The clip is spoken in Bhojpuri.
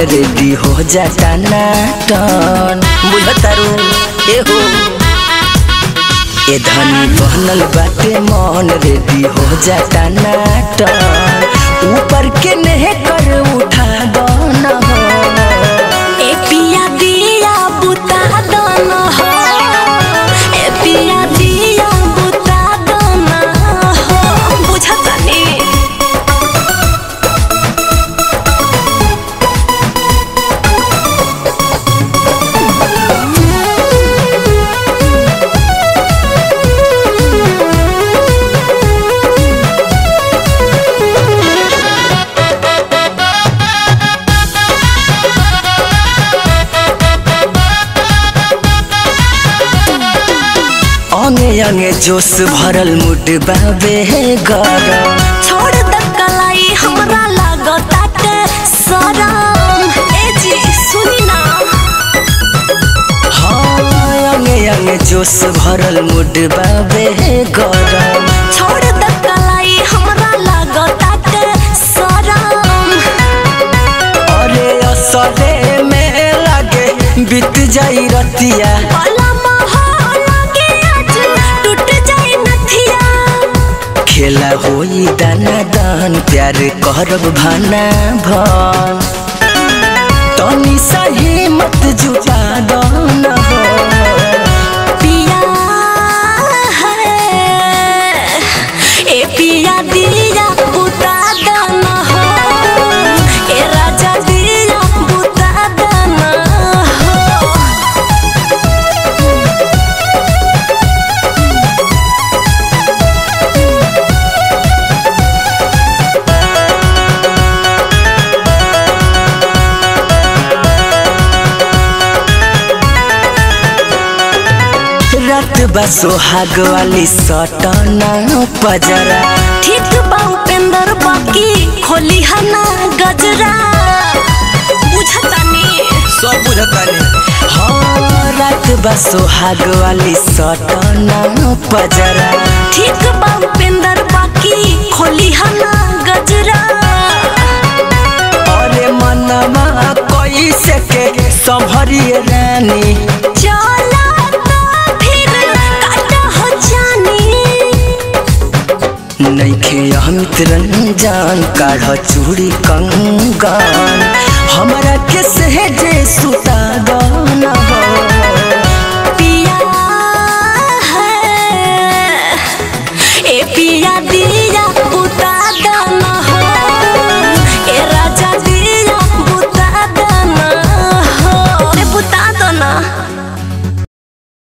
रेडी हो जाता नाटन बुझतारू ए हो ए धनी बनल बाटे मन रेडी हो जाता नाटन ऊपर के नेह कर उठा दो न हो ए पिया दिया बुता दो न हो ए पिया दिया बुता दो न हो बुझता नी अंगे अंगे जोश भरल मुड बाबे गरम छोड़ द कलाई हमरा लागताटे शरम ए जी सुनी ना हाँ अंगे अंगे जोश भरल मुड बाबे गरम छोड़ द कलाई हमरा लागताटे शरम अरे असरे में लागे बीत जाई रतिया खेला होई दाना दान प्यार करब भाना भन तनी सही मत जुटा दो न हो पिया है ए पिया दिया बुता दो न हो ए राजा दिया बुता दो न हो रात बा सोहाग वाली सटना पजरा ठीक बा उपेंद्र बाकी खोली हना गजरा बुझतानी सब बुझतानी हाँ रात बा सोहाग वाली सटना पजरा ठीक बा उपेंद्र बाकी खोली हना गजरा अरे मनमा कोई से के संभरिए रानी चला नइखे अमित रंजन काढ़ चूड़ी कंगन हमरा के सहजे सुता दो